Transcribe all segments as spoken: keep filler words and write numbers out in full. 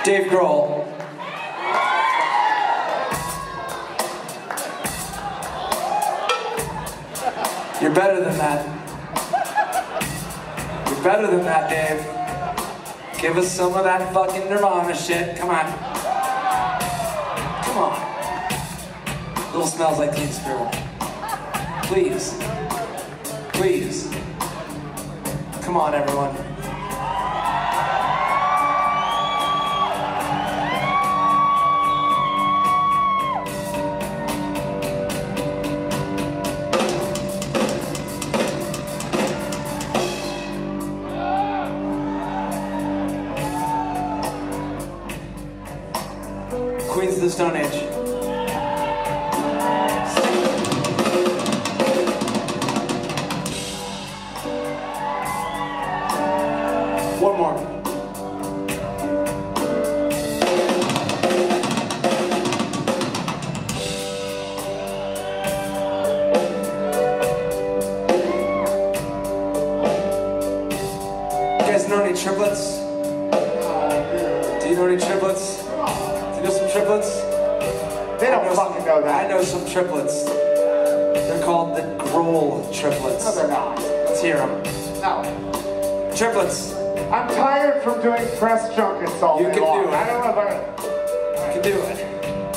Dave Grohl. You're better than that. You're better than that, Dave. Give us some of that fucking Nirvana shit. Come on. Come on. Little Smells Like Teen Spirit. Please. Please. Come on, everyone. Queens of the Stone Age. One more. You guys know any triplets? Do you know any triplets? Do you know some triplets? They don't know fucking some, know that. I know some triplets. They're called the Grohl triplets. No, they're not. Let's hear them. No. Triplets. I'm tired from doing press junkets all You day can long. do it. I don't know if I... You can do it.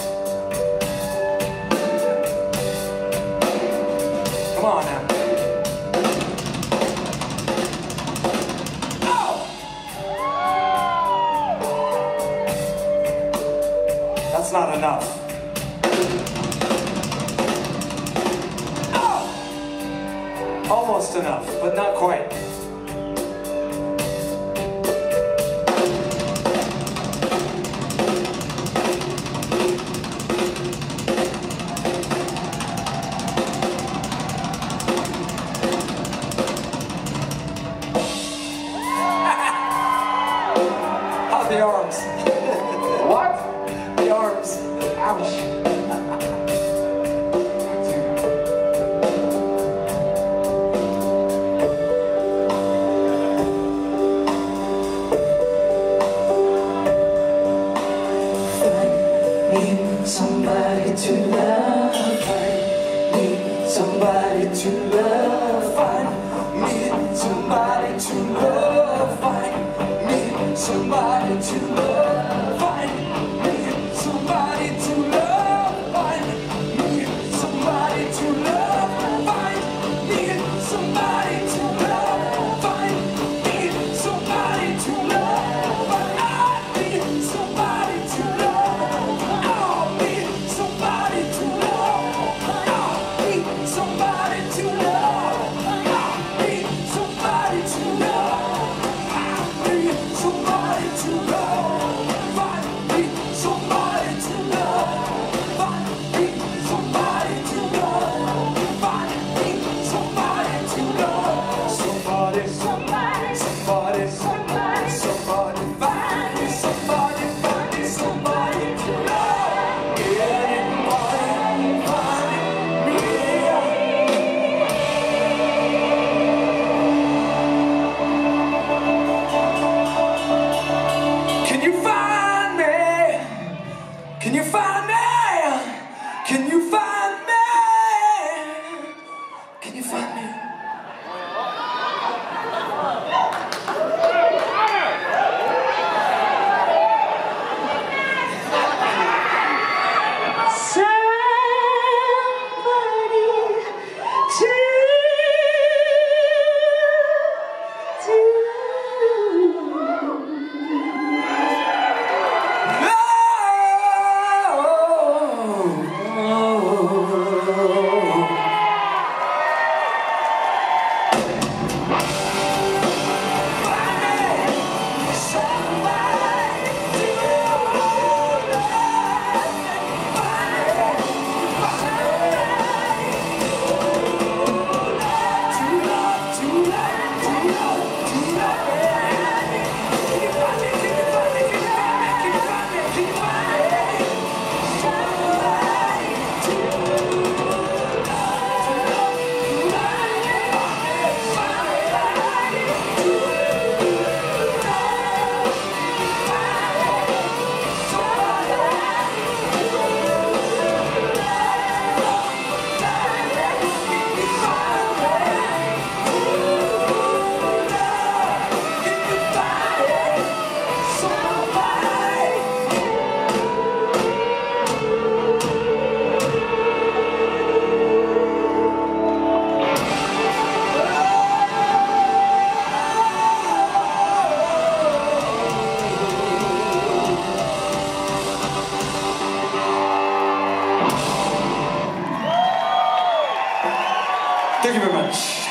Come on now. Oh! That's not enough. Oh! Almost enough, but not quite. The arms. What? The arms. Ouch. Need somebody to love. I need somebody to love. I need somebody to love. I need somebody to love. I need somebody to love. I need somebody to love. I need somebody to love. I need somebody to love. I need somebody to love. I need somebody to love. I need somebody to love. I need somebody to love. I need somebody to love. I need somebody to love. I need somebody to love. I need somebody to love. Somebody, somebody, somebody, somebody, somebody, find me somebody, find me somebody to love. Anybody, find me. Can you Thank you very much.